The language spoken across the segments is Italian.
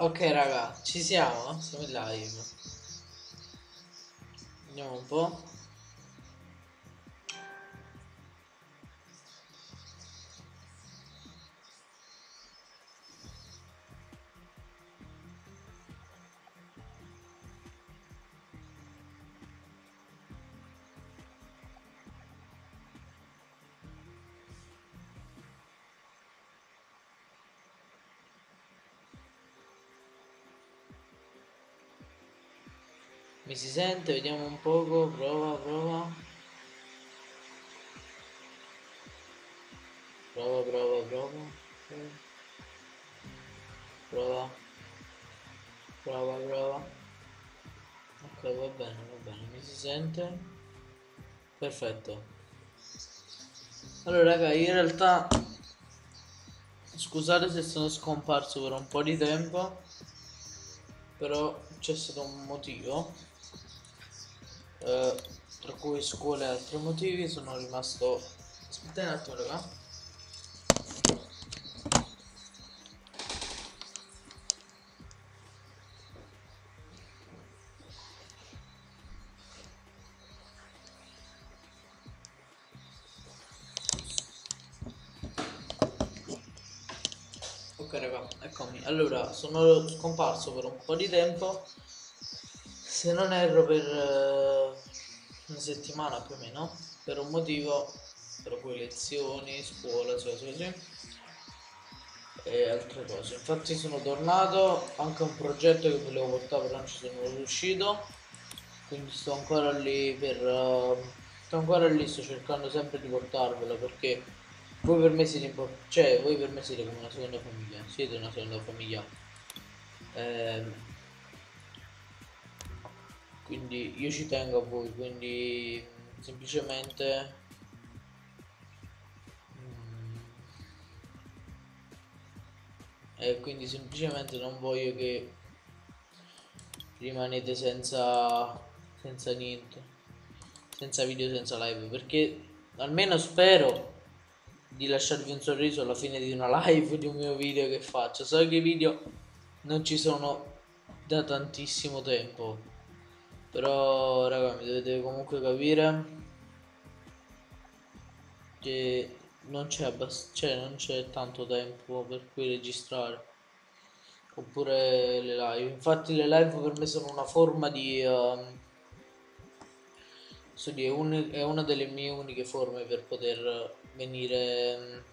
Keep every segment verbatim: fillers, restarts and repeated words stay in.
Ok raga, ci siamo? Siamo in live. Vediamo un po'. Mi si sente? Vediamo un poco. Prova, prova. Prova, prova, prova. Prova. Prova, prova. Ok, va bene, va bene. Mi si sente? Perfetto. Allora raga, io in realtà scusate se sono scomparso per un po' di tempo, però c'è stato un motivo, eh, tra cui scuola e altri motivi. Sono rimasto... Aspettate un attimo raga. Ok raga, eccomi. Allora, sono scomparso per un po' di tempo, se non erro per eh, una settimana più o meno, per un motivo, per cui lezioni, scuola, cose così e altre cose. Infatti sono tornato, anche un progetto che volevo portare però non ci sono riuscito, quindi sto ancora lì per... eh, sto ancora lì, sto cercando sempre di portarvelo perché voi per me siete impor- cioè voi per me siete come una seconda famiglia, siete una seconda famiglia. Ehm, quindi io ci tengo a voi, quindi semplicemente mm, e quindi semplicemente non voglio che rimanete senza senza niente, senza video, senza live, perché almeno spero di lasciarvi un sorriso alla fine di una live, di un mio video che faccio. So che i video non ci sono da tantissimo tempo, però raga mi dovete comunque capire che non c'è abbast- cioè non c'è tanto tempo per cui registrare, oppure le live. Infatti le live per me sono una forma di ehm, so di- è, un- è una delle mie uniche forme per poter venire, ehm,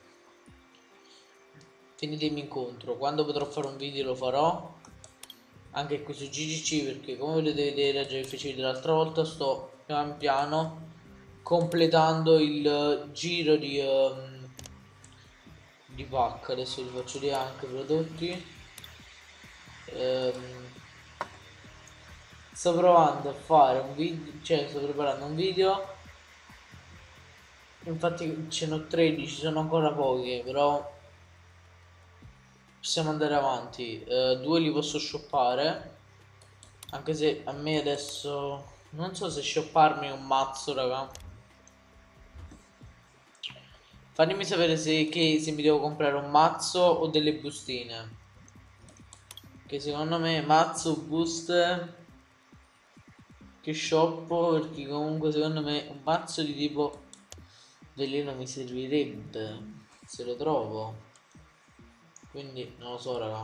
venitemi incontro. Quando potrò fare un video lo farò, anche qui su G G C, perché come potete vedere, già vi feci vedere l'altra volta, sto pian piano completando il giro di, ehm, di pacca. Adesso vi faccio vedere anche i prodotti. Ehm, sto provando a fare un video, cioè sto preparando un video. Infatti ce n'ho tredici, sono ancora pochi, però possiamo andare avanti. Eh, due li posso shoppare, anche se a me adesso non so se shopparmi un mazzo, raga. Fatemi sapere se, che, se mi devo comprare un mazzo o delle bustine. Che secondo me mazzo, buste, che shoppo, perché comunque secondo me un mazzo di tipo veleno mi servirebbe se lo trovo. Quindi non lo so, raga.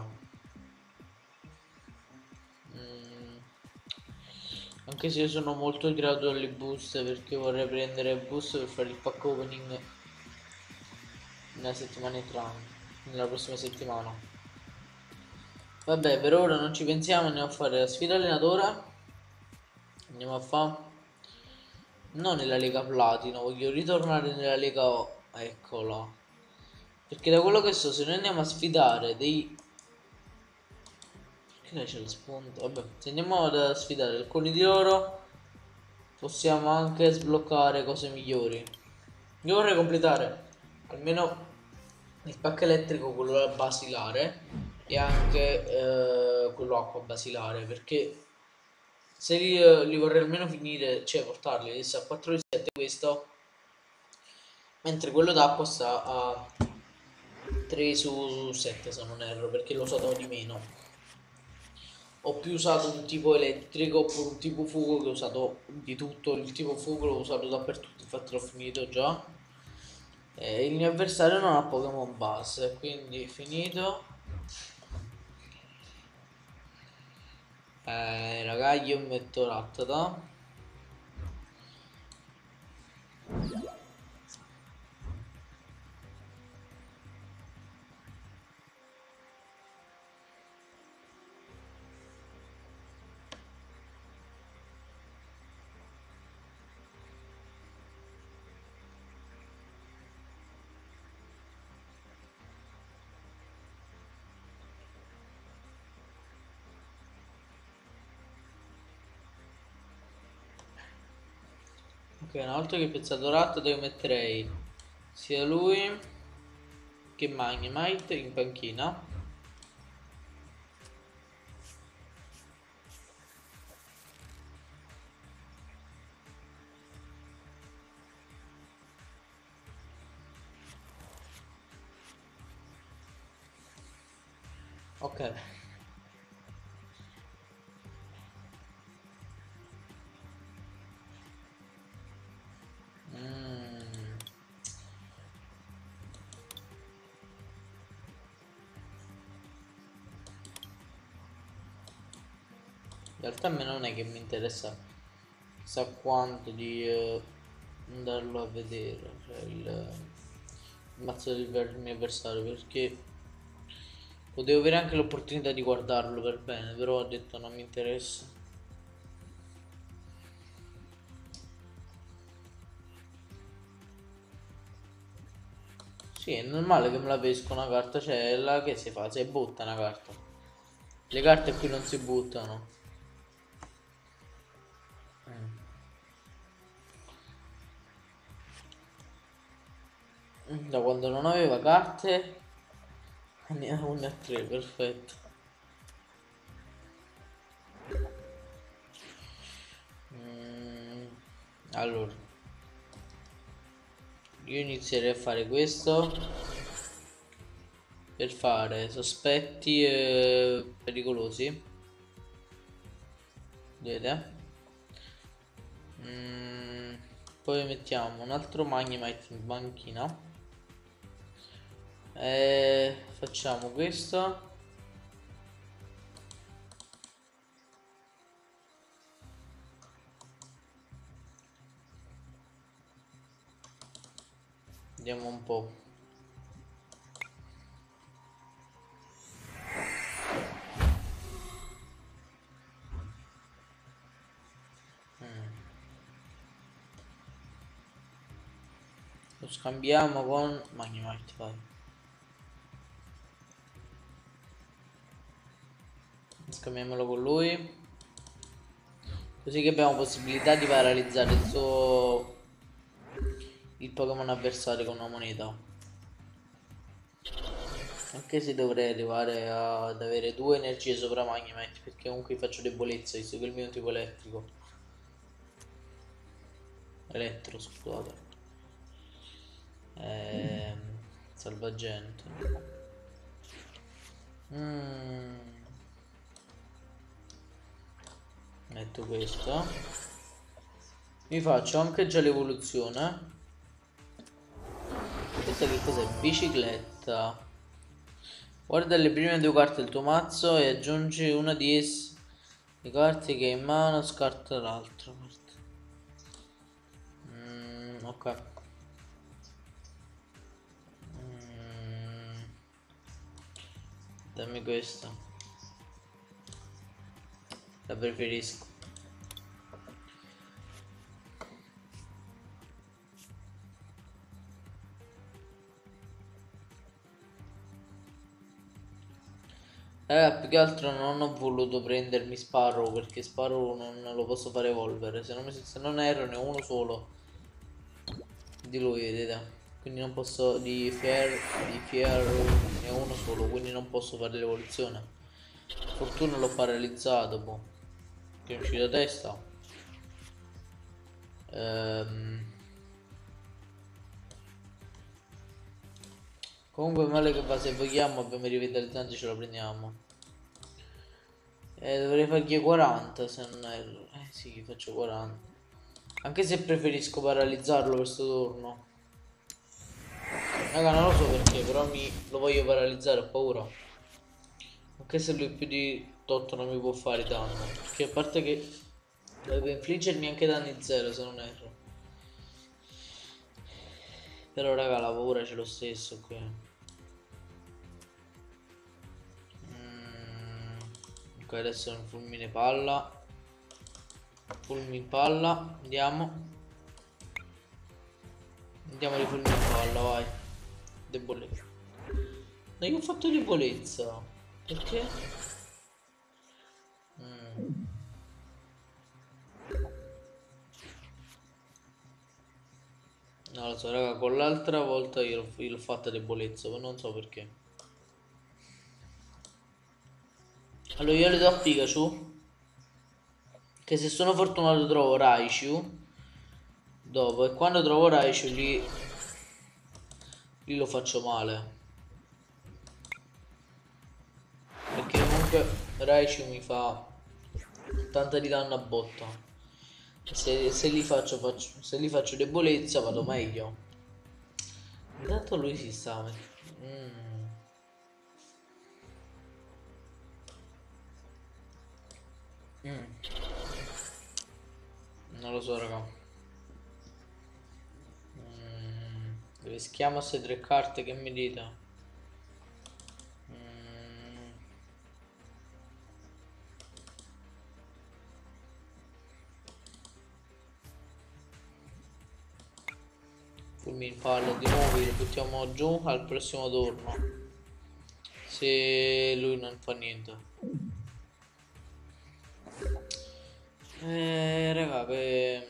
Mm, anche se io sono molto tirato alle buste, perché vorrei prendere buste per fare il pack opening nella settimana entrante, nella prossima settimana. Vabbè, per ora non ci pensiamo, andiamo a fare la sfida allenatore. Andiamo a fare. Non nella Lega Platino, voglio ritornare nella Lega O. Eccola. Perché da quello che so, se noi andiamo a sfidare dei... Perché lei c'è lo spunto? Vabbè, se andiamo ad sfidare alcuni di loro, possiamo anche sbloccare cose migliori. Io vorrei completare almeno il pacco elettrico, quello basilare, e anche eh, quello acqua basilare, perché se li, eh, li vorrei almeno finire, cioè portarli adesso a quattro di sette questo, mentre quello d'acqua sta a tre su sette se non erro, perché l'ho usato di meno. ho più usato un tipo elettrico oppure un tipo fuoco che ho usato di tutto. Il tipo fuoco l'ho usato dappertutto, infatti l'ho finito già. E il mio avversario non ha Pokémon base, quindi finito. Eh, raga, io metto Rattata. Ok, una volta che ho pensato Rattata io metterei sia lui che Magnemite in panchina. Ok. Mm. In realtà a me non è che mi interessa chissà quanto di eh, andarlo a vedere, cioè il, il mazzo del ver- mio avversario, perché potevo avere anche l'opportunità di guardarlo per bene, però ho detto non mi interessa. Sì, è normale che me la pesco una carta, cioè là che si fa? Si butta una carta. Le carte qui non si buttano. Mm. Da quando non aveva carte ne ha una a tre, perfetto. Mm, allora, io inizierei a fare questo per fare sospetti eh, pericolosi. Vedete? Mm, poi mettiamo un altro Magnemite in banchina. E facciamo questo. Vediamo un po'. Mm. Lo scambiamo con Magnemite, vai. Scambiamolo con lui. Così che abbiamo possibilità di paralizzare il suo il Pokémon avversario con una moneta. Anche se dovrei arrivare a- ad avere due energie sopra Magnemite, perché comunque faccio debolezza, visto che il mio è un tipo elettrico. Elettro, scusate. Ehm, salvagente. Mm, metto questo. Mi faccio anche già l'evoluzione. Questa che cos'è? Bicicletta. Guarda le prime due carte del tuo mazzo e aggiungi una di esse. Le carte che hai in mano, scarta l'altra parte. Mm, ok. Mm, dammi questa. La preferisco. Eh, più che altro non ho voluto prendermi Sparrow perché Sparrow non lo posso fare evolvere. Se non, mi- se non erro ne ho uno solo di lui, vedete. Quindi non posso. Di Fier. Di Fier ne ho uno solo, quindi non posso fare l'evoluzione. Fortuna l'ho paralizzato, boh. Che è uscito a testa. Ehm, Comunque male che va, se vogliamo abbiamo i rivitalizzanti, ce lo prendiamo. Eh, dovrei fargli quaranta se non erro. Eh sì, gli faccio quaranta. Anche se preferisco paralizzarlo questo turno. Raga, non lo so perché, però mi lo voglio paralizzare, ho paura. Anche se lui più di otto non mi può fare danno. Perché a parte che dovrebbe infliggermi anche danni zero se non erro. Però raga, la paura c'è lo stesso qui. Mm. Ok, adesso è un fulmine palla. Fulmine palla, andiamo. Andiamo di fulmine palla, vai. Debolezza. No, io ho fatto debolezza. Perché? Mm. Non lo so, raga, con l'altra volta io l'ho fatta debolezza, ma non so perché. Allora io le do a Pikachu. Che se sono fortunato trovo Raichu. Dopo, e quando trovo Raichu lì, lì lo faccio male. Perché comunque Raichu mi fa tanta di danno a botta. Se, se li faccio, faccio se li faccio debolezza vado meglio. Intanto lui si sta mm. Mm. Non lo so raga. mm. Dove schiamo queste tre carte che mi dite? mm. Fulmine palla di nuovo, lo buttiamo giù al prossimo turno. Se lui non fa niente. Eh raga, che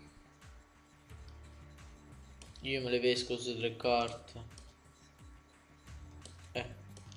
io me le vesco queste tre carte. Eh.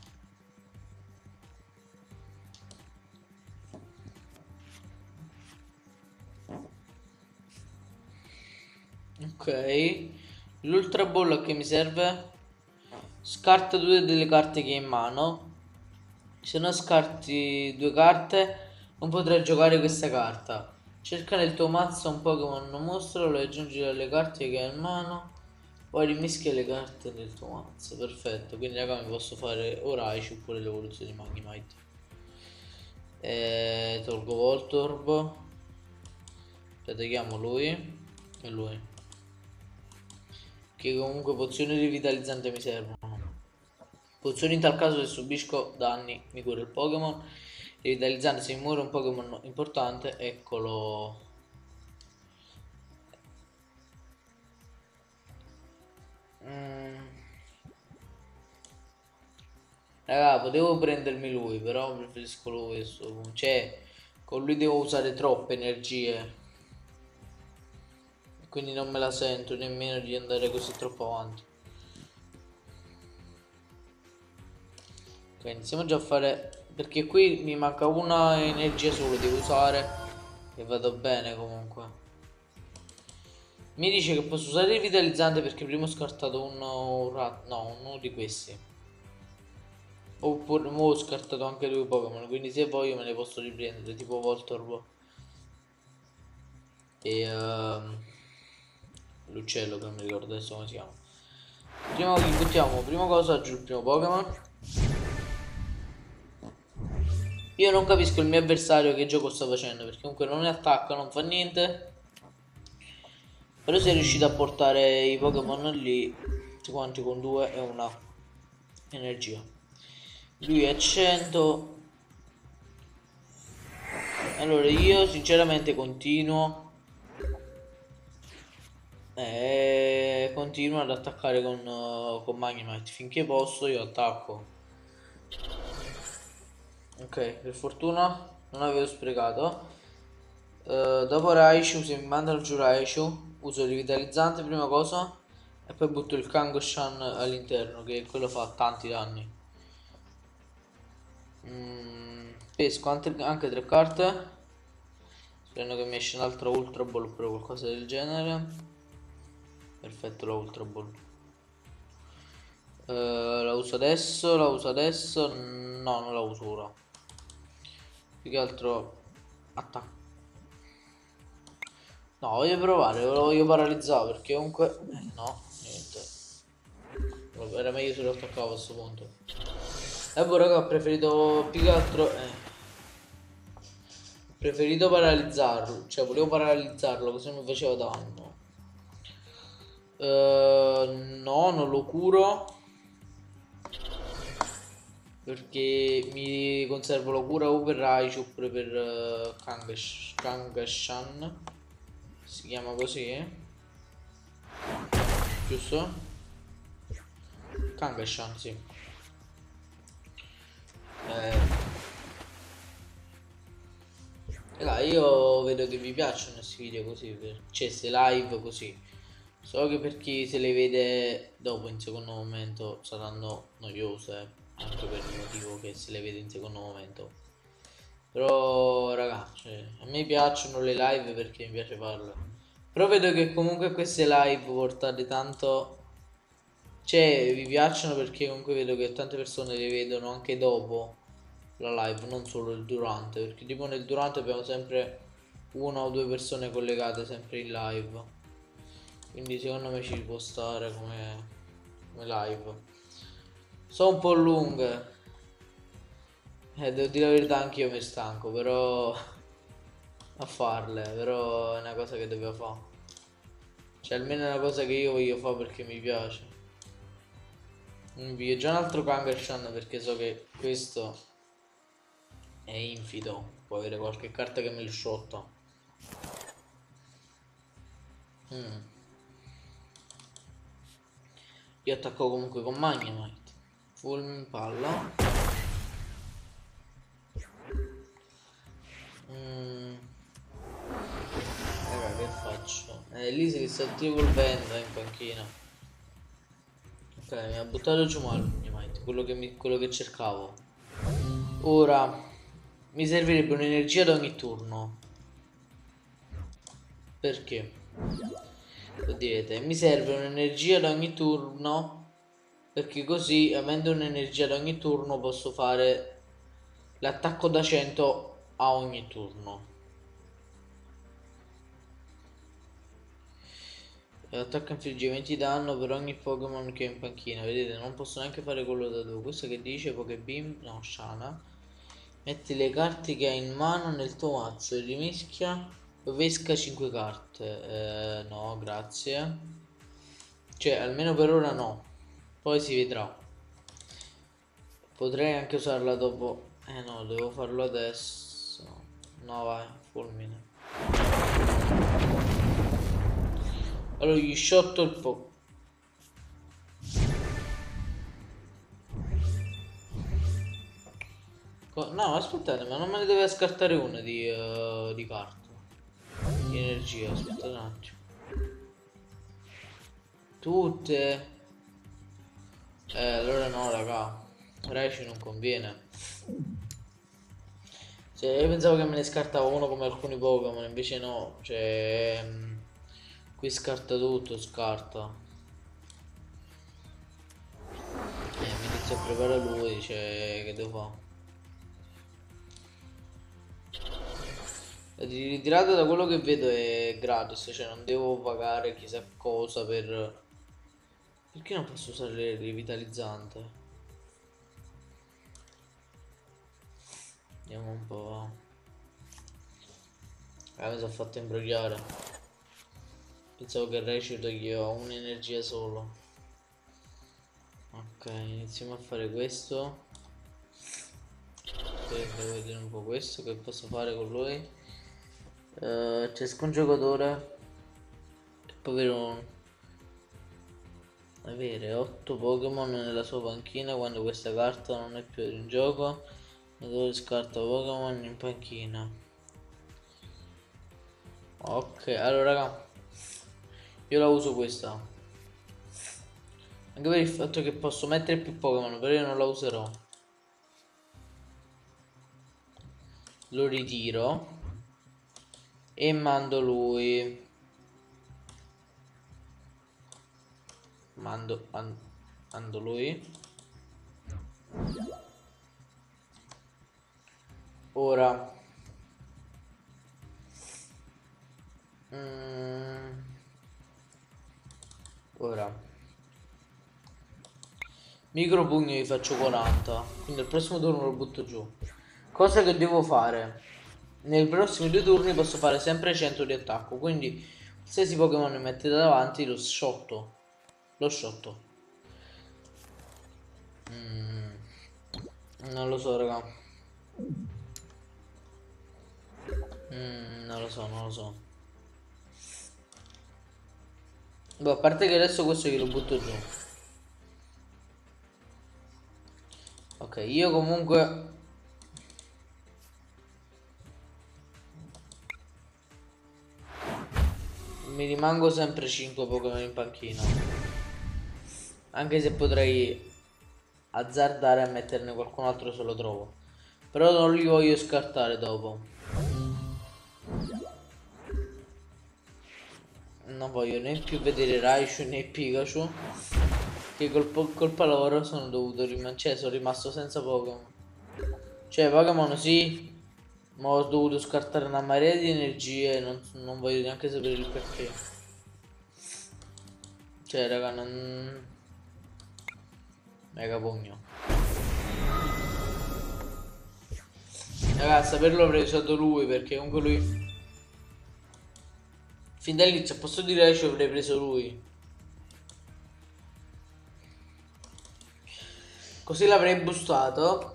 Ok. L'ultra ball che mi serve? Scarta due delle carte che hai in mano. Se non scarti due carte, non potrai giocare questa carta. Cerca nel tuo mazzo un Pokémon mostro, lo aggiungi alle carte che hai in mano. Poi rimischia le carte del tuo mazzo. Perfetto. Quindi raga mi posso fare ora Raichu pure l'evoluzione di Magnemite. E tolgo Voltorb. Attacchiamo lui e lui. Che comunque pozioni rivitalizzanti mi servono. Pozioni in tal caso se subisco danni mi cura il Pokémon. Rivitalizzante se mi muore un Pokémon importante. Eccolo. mm. Raga, potevo prendermi lui, però preferisco lui. Cioè, con lui devo usare troppe energie. Quindi non me la sento nemmeno di andare così troppo avanti. Ok, iniziamo già a fare, perché qui mi manca una energia solo, devo usare e vado bene comunque. Mi dice che posso usare il vitalizzante perché prima ho scartato uno, no, uno di questi. Oppure ho scartato anche due Pokémon, quindi se voglio me ne posso riprendere, tipo Voltorb e uh, l'uccello che non mi ricordo adesso come si chiama. Prima che buttiamo, prima cosa giù il primo Pokémon. Io non capisco il mio avversario che gioco sta facendo, perché comunque non ne attacca, non fa niente. Però sei riuscito a portare i Pokémon lì tutti quanti con due e una energia. Lui è cento. Allora io sinceramente continuo e continuo ad attaccare con, uh, con Magnemite. Finché posso io attacco. Ok, per fortuna non avevo sprecato. Uh, dopo Raichu, se mi mandano giù Raichu, uso il rivitalizzante prima cosa e poi butto il Kangoshan all'interno, che quello fa tanti danni. Mm, pesco anche, anche tre carte. Spero che mi esce un'altra Ultra Ball oppure qualcosa del genere. Perfetto, la Ultra Ball. Uh, la uso adesso, la uso adesso. No, non la uso ora. più che altro attacco. No, voglio provare, lo voglio paralizzare perché comunque... Eh, no, niente. Era meglio se lo attaccavo a questo punto. E poi raga, ho preferito più che altro... Eh. Ho preferito paralizzarlo, cioè volevo paralizzarlo così non mi faceva danno. Uh, no, non lo curo. Perché mi conservo la cura o per Raichu oppure per uh, Kangash Kangaskhan. Si chiama così? Giusto? Kangaskhan, sì. Eh. Raga, io vedo che vi piacciono questi video così, cioè queste live così. So che per chi se le vede dopo in secondo momento saranno noiose, anche per il motivo che se le vede in secondo momento. Però raga, cioè, a me piacciono le live perché mi piace farle. Però vedo che comunque queste live portate tanto... Cioè, vi piacciono perché comunque vedo che tante persone le vedono anche dopo la live, non solo il durante. Perché tipo nel durante abbiamo sempre una o due persone collegate sempre in live. Quindi secondo me ci può stare come, come live. Sono un po' lunghe. Eh, devo dire la verità, anche io mi stanco, però a farle, però è una cosa che devo fare. Cioè almeno è una cosa che io voglio fare perché mi piace. Mi piglio già un altro Kangaskhan perché so che questo è infido. Può avere qualche carta che me lo shotta. Mm. Io attacco comunque con Magnemite. Fulmin palla. Mm. Raga, che faccio? Eh, lì si sta evolvendo in panchina. Ok, mi ha buttato giù male Magnemite, quello che, mi, quello che cercavo. Ora mi servirebbe un'energia ad ogni turno. Perché? Lo direte, mi serve un'energia ad ogni turno. Perché così, avendo un'energia ad ogni turno, posso fare l'attacco da cento a ogni turno. L'attacco infligge venti danno per ogni Pokémon che è in panchina. Vedete, non posso neanche fare quello da due. Questo che dice Pokébeam, no, Shana. Metti le carte che hai in mano nel tuo mazzo e rimischia o pesca cinque carte. Eh, no, grazie. Cioè, almeno per ora no. Poi si vedrà. Potrei anche usarla dopo. Eh no, devo farlo adesso. No, vai, fulmine. Allora gli shotto il po'. No, aspettate, ma non me ne deve scartare una di, uh, di carta. Di energia, aspettate un attimo. Tutte. Eh, allora no, raga. Raichu non conviene. Cioè, io pensavo che me ne scartava uno come alcuni Pokémon, invece no. Cioè, mh, qui scarta tutto, scarta. Eh, mi inizia a preparare lui, cioè, che devo fare? Ritirato da quello che vedo è gratis, cioè non devo pagare chissà cosa per... Perché non posso usare il rivitalizzante? Andiamo un po'. Ah, mi sono fatto imbrogliare. Pensavo che il Raichu toglieva un'energia solo. Ok, iniziamo a fare questo. Devo vedere un po' questo che posso fare con lui. Uh, ciascun giocatore può avere un... avere otto Pokémon nella sua panchina quando questa carta non è più in gioco. Dove scarta Pokémon in panchina. Ok, allora raga, io la uso questa. Anche per il fatto che posso mettere più Pokémon, però io non la userò. Lo ritiro e mando lui. Mando, mando, mando lui. Ora Micro pugno gli faccio quaranta. Quindi al prossimo turno lo butto giù. Cosa che devo fare? Nei prossimi due turni posso fare sempre cento di attacco. Quindi qualsiasi Pokémon mi mette davanti lo shotto. Lo shotto. Mm, non lo so, raga. Mm, non lo so, non lo so. Boh, a parte che adesso questo glielo butto giù. Ok, io comunque mi rimango sempre cinque Pokémon in panchina. Anche se potrei azzardare a metterne qualcun altro se lo trovo. Però non li voglio scartare dopo. Non voglio né più vedere Raichu né Pikachu. Che col, col paloro sono dovuto rimanere. Cioè sono rimasto senza Pokémon. Cioè Pokémon sì. Ma ho dovuto scartare una marea di energie e non, non voglio neanche sapere il perché. Cioè raga non... Mega pugno. Raga, a saperlo avrei usato lui perché comunque lui... Fin dall'inizio a posto di Raichu avrei preso lui. Così l'avrei bustato.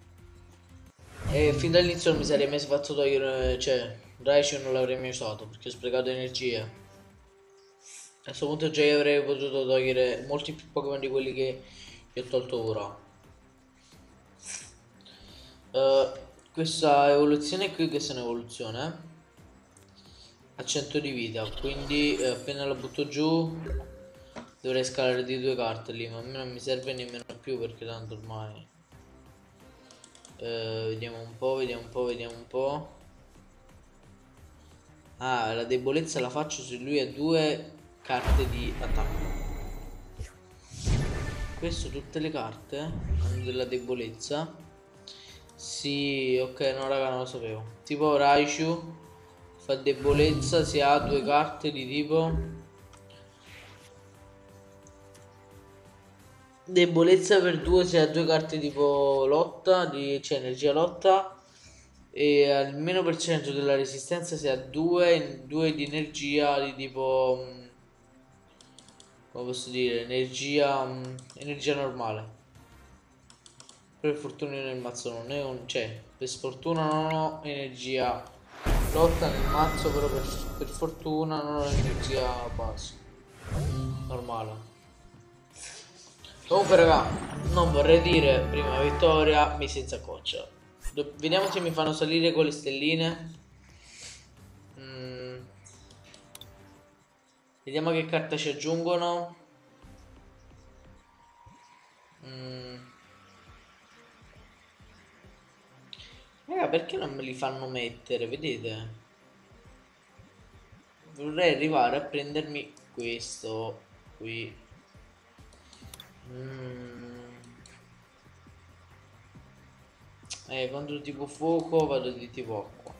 E fin dall'inizio non mi sarei mai fatto togliere... Cioè, Raichu non l'avrei mai usato perché ho sprecato energie. A questo punto già io avrei potuto togliere molti più Pokémon di quelli che, che ho tolto ora. Uh, questa evoluzione qui, questa è un'evoluzione eh? A cento di vita, quindi eh, appena la butto giù dovrei scalare di due carte lì, ma a me non mi serve nemmeno più perché tanto ormai uh, vediamo un po', vediamo un po', vediamo un po'. Ah, la debolezza la faccio se lui ha due carte di attacco. Questo tutte le carte hanno della debolezza. Sì, ok, no raga, non lo sapevo. Tipo Raichu fa debolezza se ha due carte di tipo debolezza per due se ha due carte tipo lotta, di, cioè energia lotta. E almeno per cento della resistenza se ha due, due di energia di tipo mm, come posso dire, energia mm, energia normale. Per fortuna nel mazzo non è un... cioè, per sfortuna non ho energia lotta nel mazzo, però per, per fortuna non ho energia base. Normale. Comunque raga, non vorrei dire prima vittoria, mi senza coccia. Do- vediamo se mi fanno salire con le stelline. Mm. Vediamo che carta ci aggiungono. Mm. Raga, perché non me li fanno mettere? Vedete? Vorrei arrivare a prendermi questo qui. Mm. Eh, contro tipo fuoco vado di tipo acqua.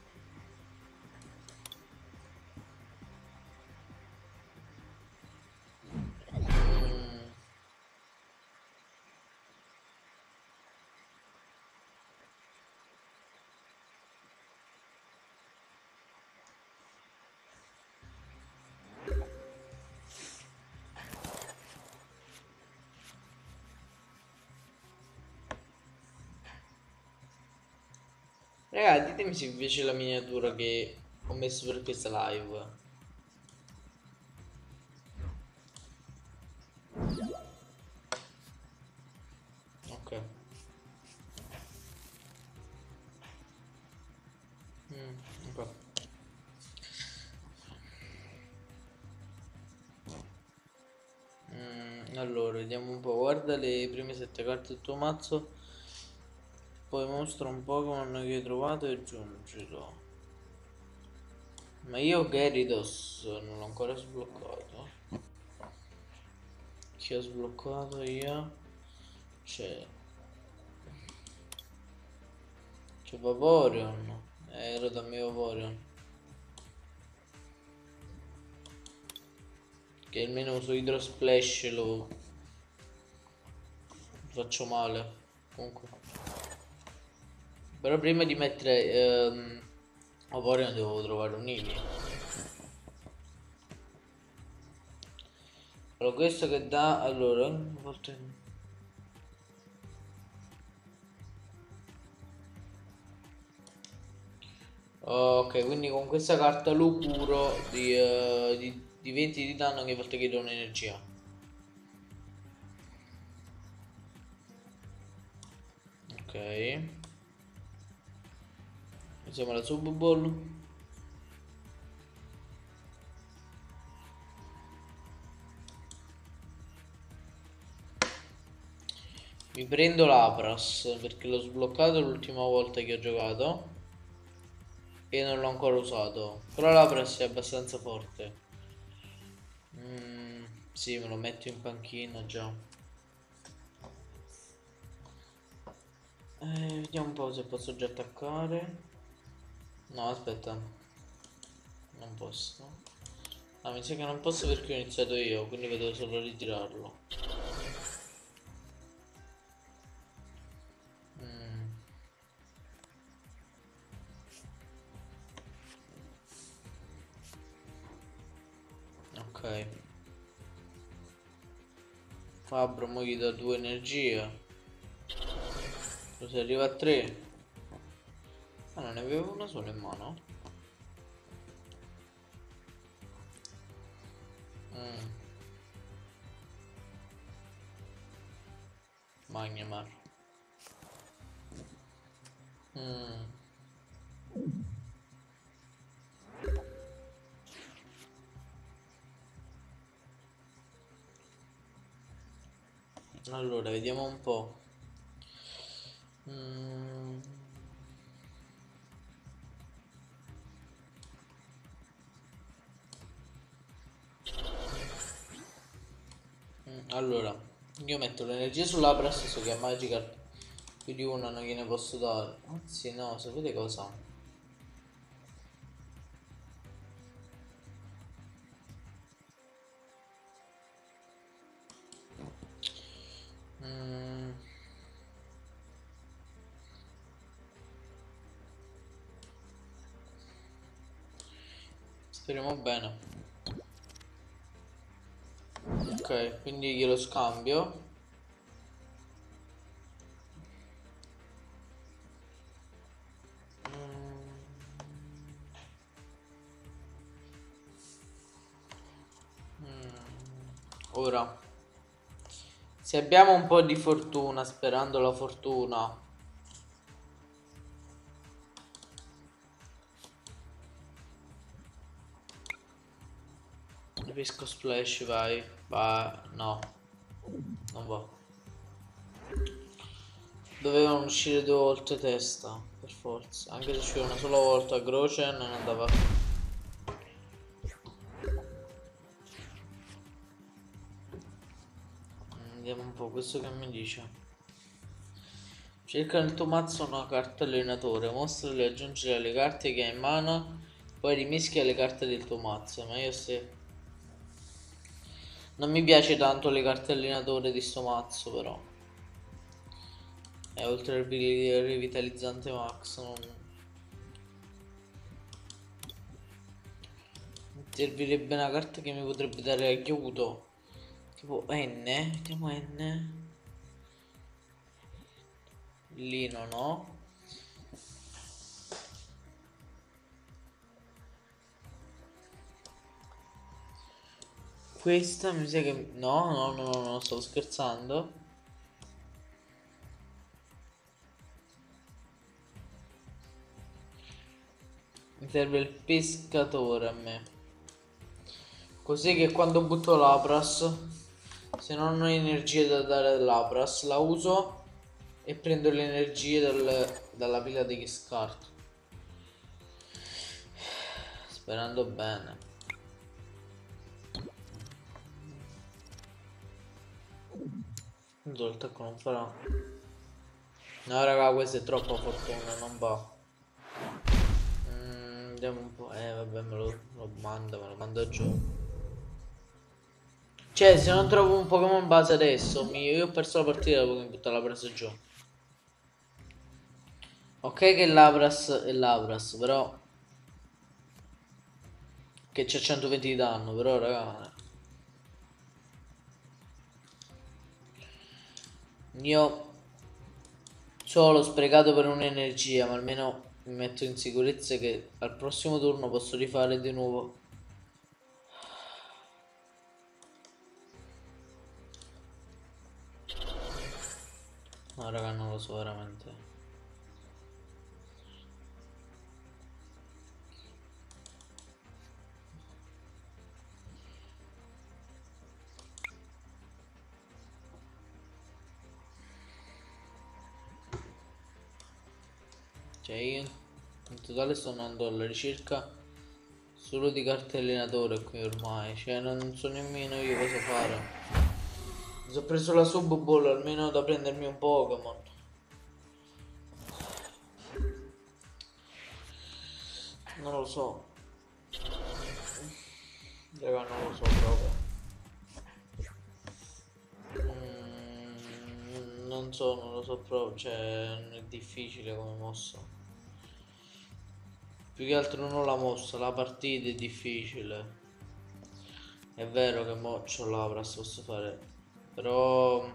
Mm. Raga, ditemi se vi piace la miniatura che ho messo per questa live. Ok. Mm, ok. Mm, allora, vediamo un po'. Guarda le prime sette carte del tuo mazzo. Poi mostra un Pokémon che hai trovato e aggiungilo. Ma io Gyarados non l'ho ancora sbloccato. Chi ho sbloccato io? C'è. C'è Vaporeon. Eh, ero da mio Vaporeon. Che almeno uso Hydro Splash lo. faccio male. Comunque. Però prima di mettere ehm, Vaporeon devo trovare un Eevee. Allora questo che dà, allora, volte... Ok, quindi con questa carta lo curo di, uh, di, di venti di danno ogni volta che do un'energia. Ok. Usiamo la sub ball. Mi prendo l'Abras perché l'ho sbloccato l'ultima volta che ho giocato e non l'ho ancora usato. Però l'Abras è abbastanza forte. Mm, sì, me lo metto in panchina già. Eh, vediamo un po' se posso già attaccare. No, aspetta. Non posso. Ah, mi sa che non posso perché ho iniziato io, quindi vedo solo ritirarlo. Mm. Ok. Fabbro mo gli dà due energie. Così arriva a tre. Ah, non ne avevo una sola in mano. Mm. Magnemar. Mm. Allora, vediamo un po'. Mm. Mm, allora, io metto l'energia sull'Abras, so che è magical, più di una non gliene posso dare. Anzi no, sapete cosa? Mm. Speriamo bene. Ok, quindi glielo scambio. Mm. Ora, se abbiamo un po' di fortuna, sperando la fortuna, Visco Splash, vai. Va, no, non va. Dovevano uscire due volte testa, per forza. Anche se usciva una sola volta a croce non andava. Vediamo un po' questo che mi dice. Cerca nel tuo mazzo una carta allenatore, mostrale e aggiungi alle carte che hai in mano, poi rimischia le carte del tuo mazzo. Ma io se... Non mi piace tanto le carte allenatore di sto mazzo però. E oltre al rivitalizzante max non... Mi servirebbe una carta che mi potrebbe dare aiuto. Tipo N, mettiamo N. Lino no. Questa mi sa che... No, no, no, no, no, stavo scherzando. Mi serve il pescatore a me. Così che quando butto l'Abras, se non ho energie da dare all'Abras, la uso e prendo le energie dal, dalla pila degli scarti. Sperando bene. Il attacco non farà. No raga, questa è troppa fortuna, non va. Mm, vediamo un po'. Eh vabbè, me lo, lo manda, me lo manda giù. Cioè, se non trovo un Pokémon base adesso, mi... io ho perso la partita dopo che mi butta Labras giù. Ok che Labras è Labras, però... Che c'è centoventi di danno, però raga... Io... Solo sprecato per un'energia, ma almeno mi metto in sicurezza che al prossimo turno posso rifare di nuovo. No raga, non lo so veramente. Cioè io in totale sto andando alla ricerca solo di carte allenatore qui ormai. Cioè non so nemmeno io cosa fare. Mi sono preso la sub ball almeno da prendermi un Pokémon. Non lo so. Raga, non lo so proprio. Mm, non so, non lo so proprio. Cioè, è difficile come mossa. Più che altro non la mossa, la partita è difficile. È vero che mo c'ho l'Abras, posso fare. Però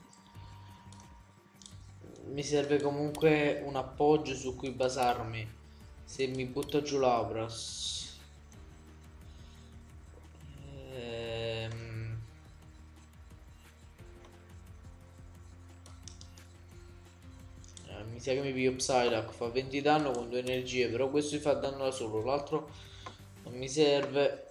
mi serve comunque un appoggio su cui basarmi. Se mi butto giù l'Abras, ehm... eh, mi sa che mi piglio Psyduck, fa venti danno con due energie, però questo mi fa danno da solo, l'altro non mi serve.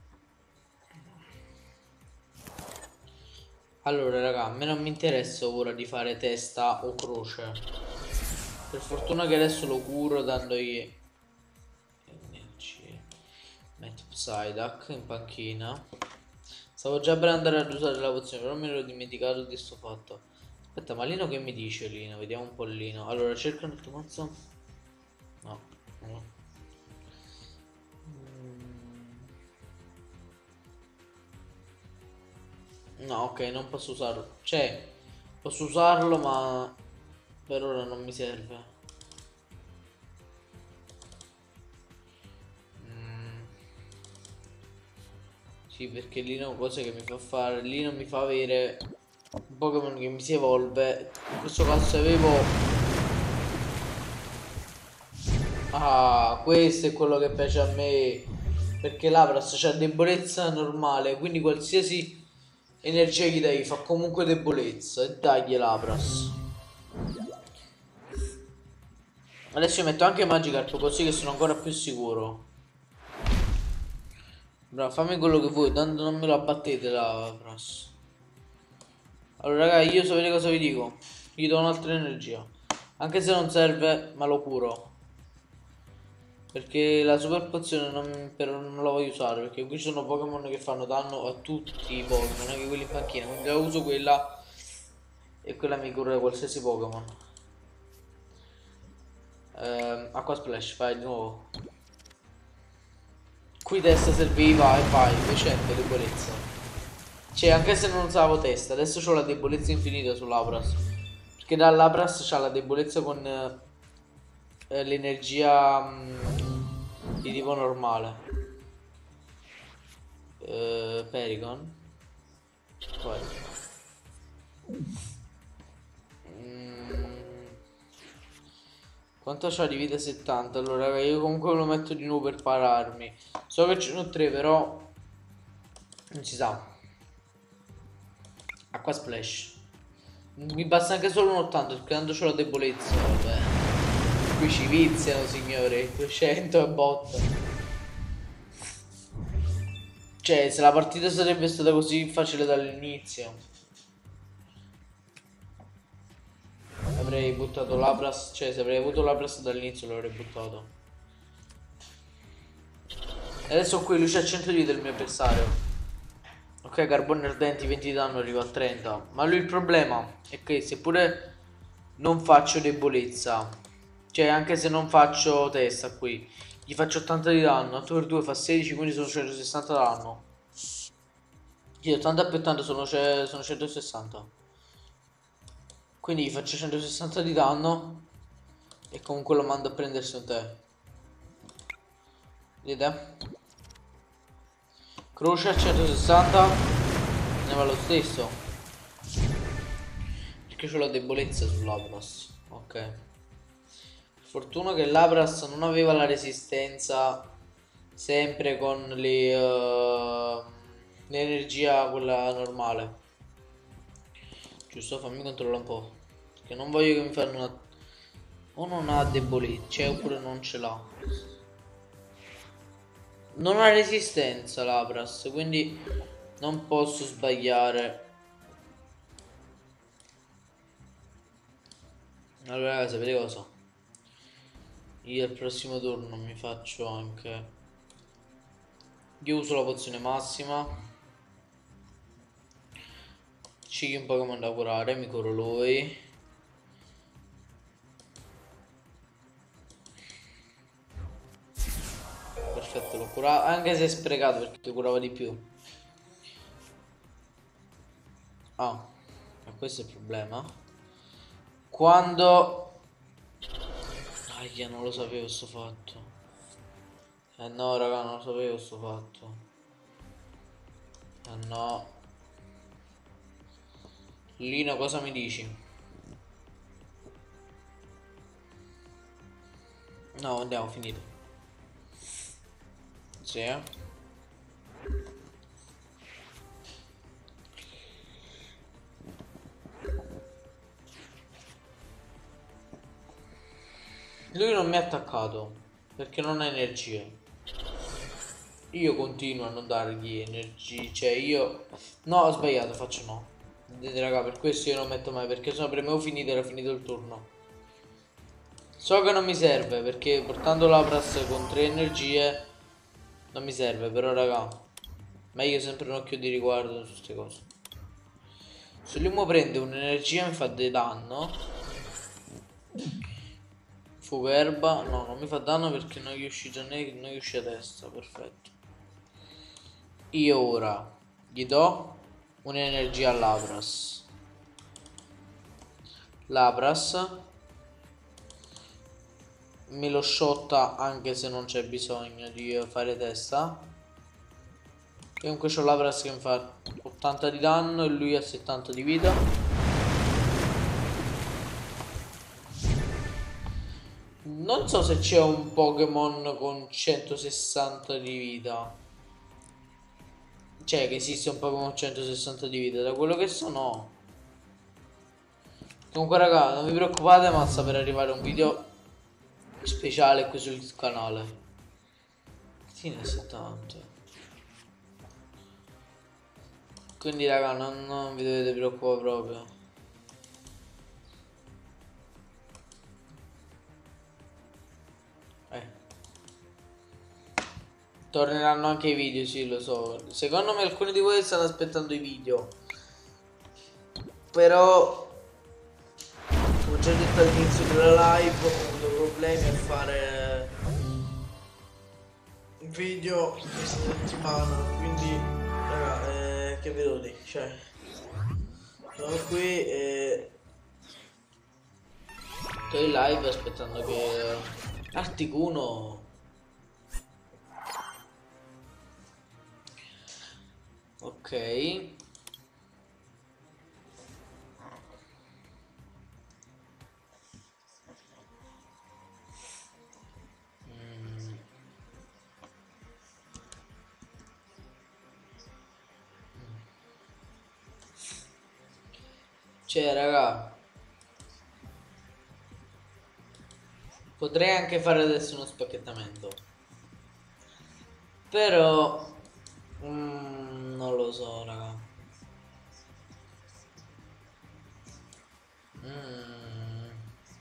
Allora raga, a me non mi interessa ora di fare testa o croce. Per fortuna che adesso lo curo dandogli energie. Metto Psyduck in panchina. Stavo già per andare ad usare la pozione, però mi ero dimenticato di sto fatto. Aspetta, ma Lino che mi dice Lino? Vediamo un po' Lino. Allora, cerca nel tuo mazzo. No, no. No, ok, non posso usarlo. Cioè, posso usarlo, ma per ora non mi serve. Mm. Sì, perché Lino cosa che mi fa fare? Lino mi fa avere un Pokémon che mi si evolve. In questo caso avevo... Ah, questo è quello che piace a me. Perché l'Abras c'ha debolezza normale, quindi qualsiasi energia gli dai fa comunque debolezza. E dagli l'Abras. Adesso io metto anche Magikarp così che sono ancora più sicuro. Bravo, fammi quello che vuoi, tanto non me lo abbattete l'Abras. Allora raga, io sapete cosa vi dico? Gli do un'altra energia. Anche se non serve, ma lo curo. Perché la super pozione non, però non la voglio usare. Perché qui ci sono Pokémon che fanno danno a tutti i Pokémon, anche quelli in panchina. Quindi la uso quella e quella mi cura qualsiasi Pokémon. Ehm, Acqua Splash, fai di nuovo. Qui testa serviva e vai, duecento debolezza. Cioè, anche se non usavo testa, adesso ho la debolezza infinita sull'Abras. Perché dall'Abras c'ha la debolezza con eh, l'energia mm, di tipo normale. Eh, Perigon. Poi. Mm, quanto c'ha di vita? settanta. Allora, raga, io comunque lo metto di nuovo per pararmi. So che ce n'ho tre, però non si sa. Acqua Splash. Mi basta anche solo un ottanta perché tanto c'ho la debolezza. Vabbè. Qui ci viziano, signore. duecento e botta. Cioè, se la partita sarebbe stata così facile dall'inizio, avrei buttato l'Abras. Cioè, se avrei avuto l'Abras dall'inizio l'avrei buttato. E adesso qui lui c'ha cento di vita del mio avversario. Ok, carbone ardenti, venti di danno, arriva a trenta. Ma lui il problema è che seppure non faccio debolezza, cioè anche se non faccio testa qui, gli faccio ottanta di danno, otto per due fa sedici, quindi sono centosessanta danno. Sì, ottanta più ottanta sono, ce- sono centosessanta. Quindi gli faccio centosessanta di danno e comunque lo mando a prendersi un tè. Vedete? Croce a centosessanta ne va lo stesso. Perché c'ho la debolezza sull'Abras. Ok. Per fortuna che l'Abras non aveva la resistenza sempre con le, uh, l'energia quella normale. Giusto, fammi controllare un po'. Perché non voglio che mi fanno una... O non ha debolezza, oppure non ce l'ha. Non ha resistenza l'Abras, quindi non posso sbagliare. Allora, sapete cosa? Io al prossimo turno mi faccio anche... Io uso la pozione massima. Scegli un Pokémon da curare, mi curo lui. Perfetto, l'ho curato, anche se è sprecato perché curava di più. Ah, e questo è il problema. Quando... Aia, non lo sapevo sto fatto. Eh no, raga, non lo sapevo sto fatto. Eh no. Lino, cosa mi dici? No, andiamo, finito. Sì, eh. Lui non mi ha attaccato perché non ha energie. Io continuo a non dargli energie. Cioè io... No, ho sbagliato, faccio no. Vedete raga, per questo io non metto mai. Perché se no premevo finito, era finito il turno. So che non mi serve perché portando l'Abras con tre energie non mi serve. Però raga, meglio sempre un occhio di riguardo su queste cose. Se lui mi prende un'energia mi fa dei danno. Fuoco erba. No, non mi fa danno perché non gli è uscito né, non gli uscì a testa. Perfetto. Io ora gli do un'energia all'Abras. L'Abras me lo shotta anche se non c'è bisogno di fare testa. Comunque c'ho l'Abras che mi fa ottanta di danno e lui ha settanta di vita. Non so se c'è un Pokémon con centosessanta di vita. Cioè che esiste un Pokémon con centosessanta di vita. Da quello che so no. Comunque raga, non vi preoccupate, ma sta per arrivare un video speciale qui sul canale. Sì, ne settanta. Quindi raga, non, non vi dovete preoccupare proprio. Eh. Torneranno anche i video, sì, lo so. Secondo me alcuni di voi stanno aspettando i video. Però come ho già detto all'inizio della live, ho avuto problemi a fare video questa settimana, quindi raga, eh, che ve lo dico, cioè sono qui e sto in live aspettando che Articuno ok. Cioè, raga, potrei anche fare adesso uno spacchettamento. Però... Mm, non lo so, raga. Mm.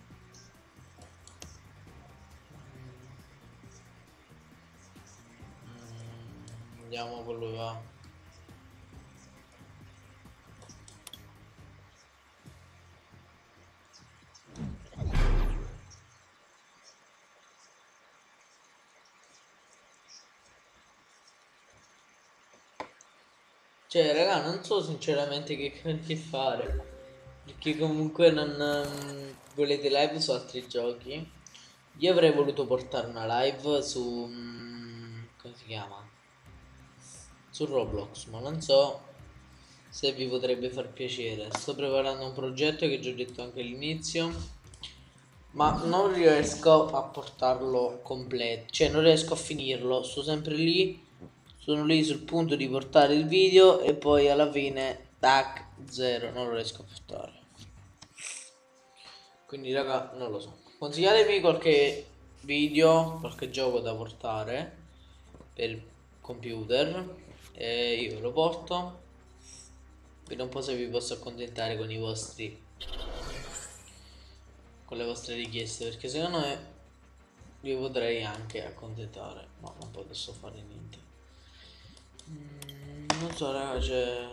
Mm. Andiamo con lui, va. Cioè, raga, non so sinceramente che conti fare. Perché comunque non ehm, volete live su altri giochi. Io avrei voluto portare una live su mm, come si chiama? Su Roblox, ma non so se vi potrebbe far piacere. Sto preparando un progetto che già ho detto anche all'inizio, ma non riesco a portarlo completo, cioè non riesco a finirlo. Sto sempre lì, sono lì sul punto di portare il video e poi alla fine, tac, zero, non lo riesco a portare. Quindi raga, non lo so. Consigliatemi qualche video, qualche gioco da portare per computer e io ve lo porto. Vedo un po' se vi posso accontentare con i vostri con le vostre richieste, perché secondo me vi potrei anche accontentare, ma non posso fare niente. Mm, non so raga, c'è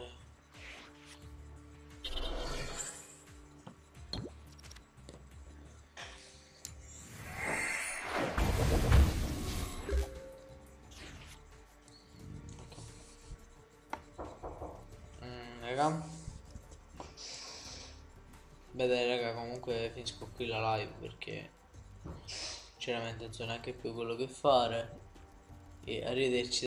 mm, raga. Beh dai raga, comunque finisco qui la live perché sinceramente non so neanche più quello che fare. E arrivederci.